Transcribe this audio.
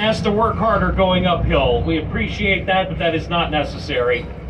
has to work harder going uphill. We appreciate that, but that is not necessary.